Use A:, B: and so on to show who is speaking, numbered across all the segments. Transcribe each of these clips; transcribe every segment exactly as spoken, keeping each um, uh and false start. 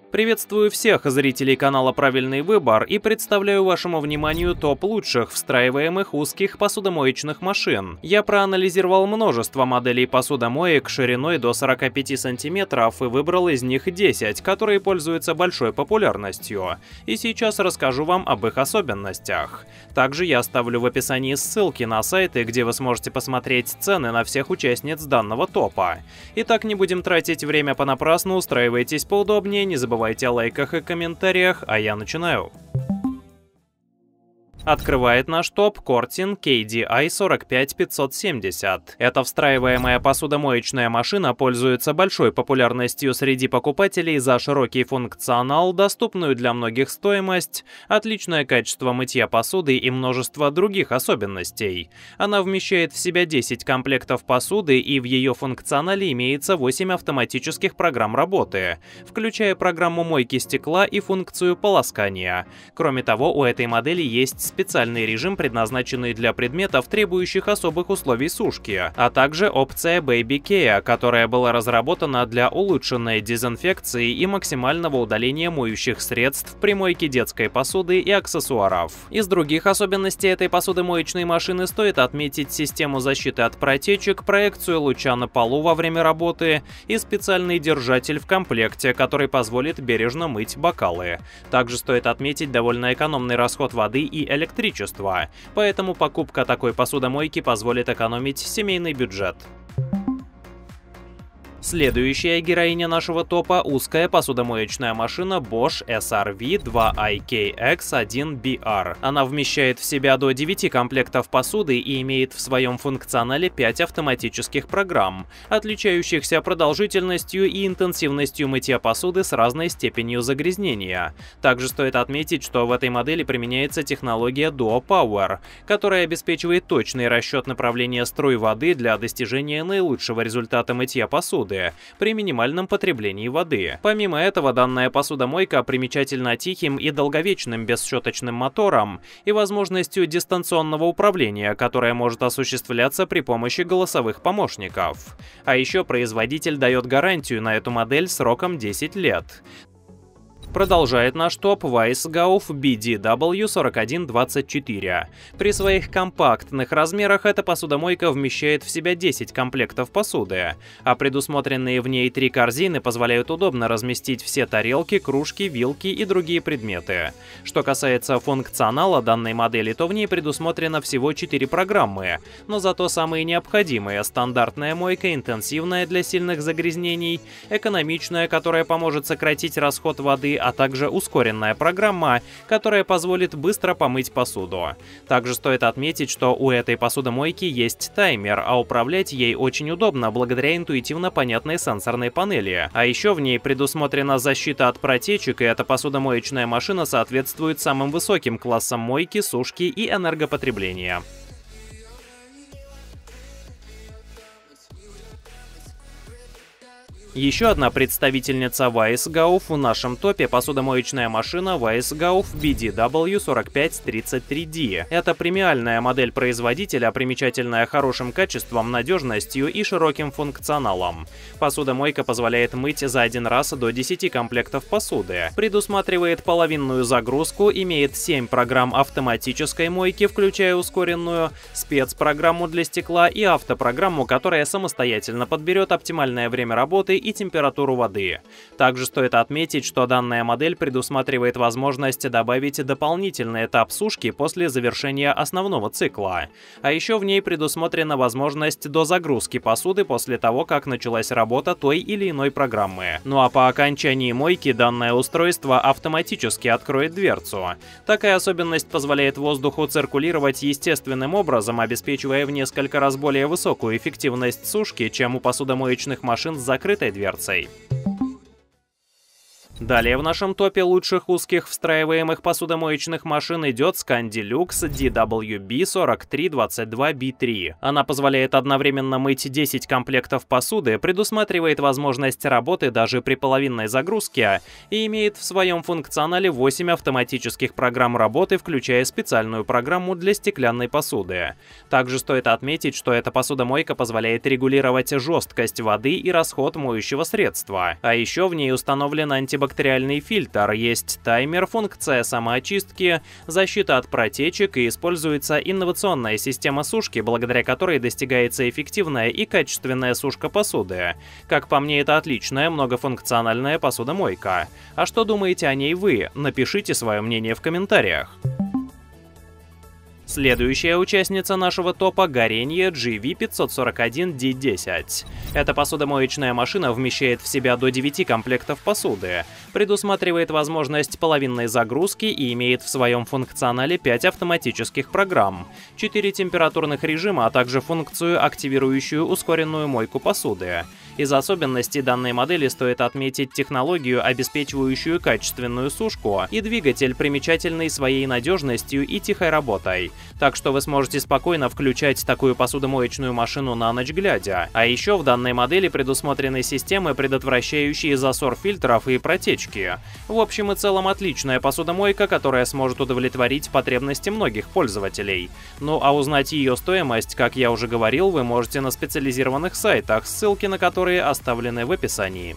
A: Приветствую всех зрителей канала «Правильный выбор» и представляю вашему вниманию топ лучших встраиваемых узких посудомоечных машин. Я проанализировал множество моделей посудомоек шириной до сорока пяти сантиметров и выбрал из них десять, которые пользуются большой популярностью. И сейчас расскажу вам об их особенностях. Также я оставлю в описании ссылки на сайты, где вы сможете посмотреть цены на всех участниц данного топа. Итак, не будем тратить время понапрасну, устраивайтесь поудобнее, не забывайте о лайках и комментариях, а я начинаю. Открывает наш топ Cortin кей ди ай сорок пять пятьсот семьдесят. Эта встраиваемая посудомоечная машина пользуется большой популярностью среди покупателей за широкий функционал, доступную для многих стоимость, отличное качество мытья посуды и множество других особенностей. Она вмещает в себя десять комплектов посуды, и в ее функционале имеется восемь автоматических программ работы, включая программу мойки стекла и функцию полоскания. Кроме того, у этой модели есть специальный режим, предназначенный для предметов, требующих особых условий сушки, а также опция Baby Care, которая была разработана для улучшенной дезинфекции и максимального удаления моющих средств при мойке детской посуды и аксессуаров. Из других особенностей этой посудомоечной машины стоит отметить систему защиты от протечек, проекцию луча на полу во время работы и специальный держатель в комплекте, который позволит бережно мыть бокалы. Также стоит отметить довольно экономный расход воды и электричества. электричества, поэтому покупка такой посудомойки позволит экономить семейный бюджет. Следующая героиня нашего топа – узкая посудомоечная машина Bosch эс ар ви два ай кей икс один би ар. Она вмещает в себя до девяти комплектов посуды и имеет в своем функционале пять автоматических программ, отличающихся продолжительностью и интенсивностью мытья посуды с разной степенью загрязнения. Также стоит отметить, что в этой модели применяется технология Duo Power, которая обеспечивает точный расчет направления струй воды для достижения наилучшего результата мытья посуды при минимальном потреблении воды. Помимо этого, данная посудомойка примечательна тихим и долговечным бесщеточным мотором и возможностью дистанционного управления, которое может осуществляться при помощи голосовых помощников. А еще производитель дает гарантию на эту модель сроком десять лет. Продолжает наш топ Weisgauf би ди дабл ю сорок один двадцать четыре. При своих компактных размерах эта посудомойка вмещает в себя десять комплектов посуды, а предусмотренные в ней три корзины позволяют удобно разместить все тарелки, кружки, вилки и другие предметы. Что касается функционала данной модели, то в ней предусмотрено всего четыре программы, но зато самые необходимые: стандартная мойка, интенсивная для сильных загрязнений, экономичная, которая поможет сократить расход воды, а также ускоренная программа, которая позволит быстро помыть посуду. Также стоит отметить, что у этой посудомойки есть таймер, а управлять ей очень удобно благодаря интуитивно понятной сенсорной панели. А еще в ней предусмотрена защита от протечек, и эта посудомоечная машина соответствует самым высоким классам мойки, сушки и энергопотребления. Еще одна представительница Weisgauf в нашем топе – посудомоечная машина Weisgauf би ди дабл ю сорок пять тридцать три ди. Это премиальная модель производителя, примечательная хорошим качеством, надежностью и широким функционалом. Посудомойка позволяет мыть за один раз до десяти комплектов посуды, предусматривает половинную загрузку, имеет семь программ автоматической мойки, включая ускоренную, спецпрограмму для стекла и автопрограмму, которая самостоятельно подберет оптимальное время работы и температуру воды. Также стоит отметить, что данная модель предусматривает возможность добавить дополнительный этап сушки после завершения основного цикла. А еще в ней предусмотрена возможность дозагрузки посуды после того, как началась работа той или иной программы. Ну а по окончании мойки данное устройство автоматически откроет дверцу. Такая особенность позволяет воздуху циркулировать естественным образом, обеспечивая в несколько раз более высокую эффективность сушки, чем у посудомоечных машин с закрытой дверцей. Далее в нашем топе лучших узких встраиваемых посудомоечных машин идет Scandilux ди дабл ю би сорок три двадцать два би три. Она позволяет одновременно мыть десять комплектов посуды, предусматривает возможность работы даже при половинной загрузке и имеет в своем функционале восемь автоматических программ работы, включая специальную программу для стеклянной посуды. Также стоит отметить, что эта посудомойка позволяет регулировать жесткость воды и расход моющего средства. А еще в ней установлен антибактериальный антибактериальный фильтр, есть таймер, функция самоочистки, защита от протечек и используется инновационная система сушки, благодаря которой достигается эффективная и качественная сушка посуды. Как по мне, это отличная многофункциональная посудомойка. А что думаете о ней вы? Напишите свое мнение в комментариях. Следующая участница нашего топа – Gorenje джи ви пятьсот сорок один ди десять. Эта посудомоечная машина вмещает в себя до девяти комплектов посуды, предусматривает возможность половинной загрузки и имеет в своем функционале пять автоматических программ, четыре температурных режима, а также функцию, активирующую ускоренную мойку посуды. Из особенностей данной модели стоит отметить технологию, обеспечивающую качественную сушку, и двигатель, примечательный своей надежностью и тихой работой. Так что вы сможете спокойно включать такую посудомоечную машину на ночь глядя. А еще в данной модели предусмотрены системы, предотвращающие засор фильтров и протечки. В общем и целом отличная посудомойка, которая сможет удовлетворить потребности многих пользователей. Ну а узнать ее стоимость, как я уже говорил, вы можете на специализированных сайтах, ссылки на которые оставлены в описании.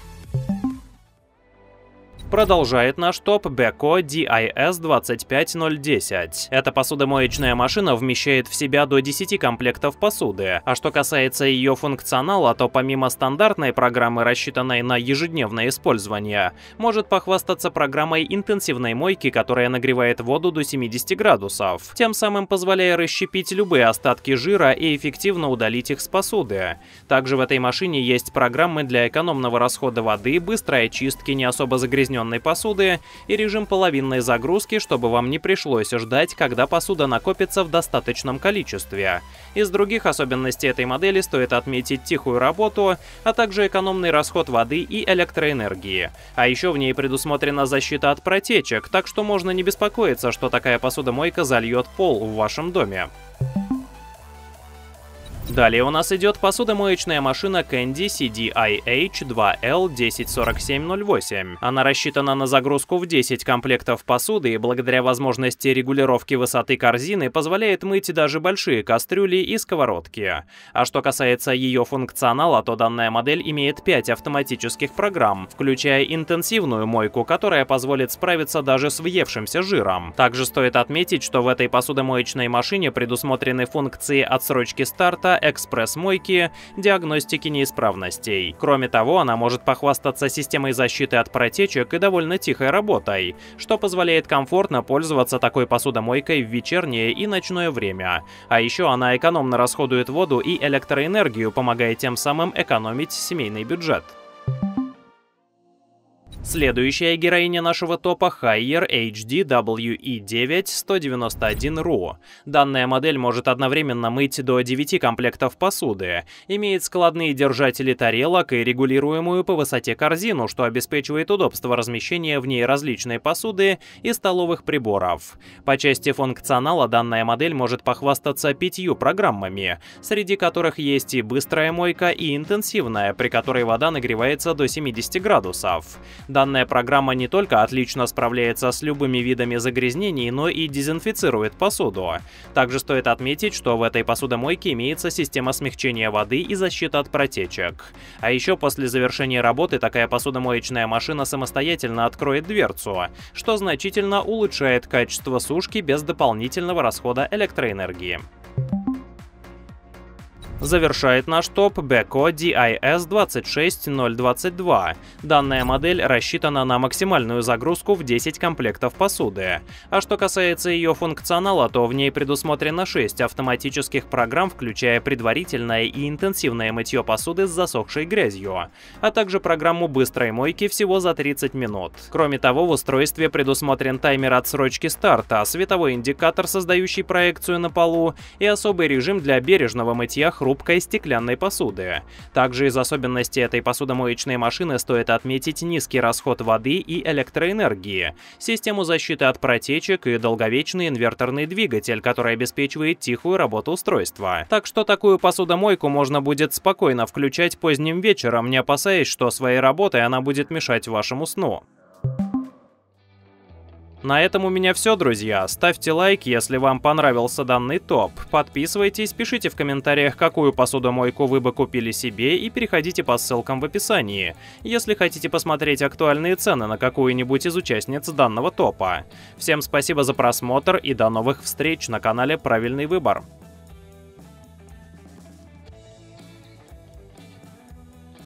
A: Продолжает наш топ Beko ди ай эс двадцать пять ноль десять. Эта посудомоечная машина вмещает в себя до десяти комплектов посуды. А что касается ее функционала, то помимо стандартной программы, рассчитанной на ежедневное использование, может похвастаться программой интенсивной мойки, которая нагревает воду до семидесяти градусов, тем самым позволяя расщепить любые остатки жира и эффективно удалить их с посуды. Также в этой машине есть программы для экономного расхода воды, быстрой очистки не особо загрязненной посуды и режим половинной загрузки, чтобы вам не пришлось ждать, когда посуда накопится в достаточном количестве. Из других особенностей этой модели стоит отметить тихую работу, а также экономный расход воды и электроэнергии. А еще в ней предусмотрена защита от протечек, так что можно не беспокоиться, что такая посудомойка зальет пол в вашем доме. Далее у нас идет посудомоечная машина Candy си ди ай эйч два эл десять сорок семь ноль восемь. Она рассчитана на загрузку в десять комплектов посуды и благодаря возможности регулировки высоты корзины позволяет мыть даже большие кастрюли и сковородки. А что касается ее функционала, то данная модель имеет пять автоматических программ, включая интенсивную мойку, которая позволит справиться даже с въевшимся жиром. Также стоит отметить, что в этой посудомоечной машине предусмотрены функции отсрочки старта, экспресс-мойки, диагностики неисправностей. Кроме того, она может похвастаться системой защиты от протечек и довольно тихой работой, что позволяет комфортно пользоваться такой посудомойкой в вечернее и ночное время. А еще она экономно расходует воду и электроэнергию, помогая тем самым экономить семейный бюджет. Следующая героиня нашего топа – Haier эйч ди дабл ю и девять сто девяносто один ру. Данная модель может одновременно мыть до девяти комплектов посуды, имеет складные держатели тарелок и регулируемую по высоте корзину, что обеспечивает удобство размещения в ней различной посуды и столовых приборов. По части функционала данная модель может похвастаться пятью программами, среди которых есть и быстрая мойка, и интенсивная, при которой вода нагревается до семидесяти градусов. Данная программа не только отлично справляется с любыми видами загрязнений, но и дезинфицирует посуду. Также стоит отметить, что в этой посудомойке имеется система смягчения воды и защита от протечек. А еще после завершения работы такая посудомоечная машина самостоятельно откроет дверцу, что значительно улучшает качество сушки без дополнительного расхода электроэнергии. Завершает наш топ Beko ди ай эс двадцать шесть ноль двадцать два. Данная модель рассчитана на максимальную загрузку в десять комплектов посуды. А что касается ее функционала, то в ней предусмотрено шесть автоматических программ, включая предварительное и интенсивное мытье посуды с засохшей грязью, а также программу быстрой мойки всего за тридцать минут. Кроме того, в устройстве предусмотрен таймер отсрочки старта, световой индикатор, создающий проекцию на полу, и особый режим для бережного мытья хрупкой стеклянной посуды. Также из особенностей этой посудомоечной машины стоит отметить низкий расход воды и электроэнергии, систему защиты от протечек и долговечный инверторный двигатель, который обеспечивает тихую работу устройства. Так что такую посудомойку можно будет спокойно включать поздним вечером, не опасаясь, что своей работой она будет мешать вашему сну. На этом у меня все, друзья. Ставьте лайк, если вам понравился данный топ. Подписывайтесь, пишите в комментариях, какую посудомойку вы бы купили себе, и переходите по ссылкам в описании, если хотите посмотреть актуальные цены на какую-нибудь из участниц данного топа. Всем спасибо за просмотр и до новых встреч на канале Правильный Выбор.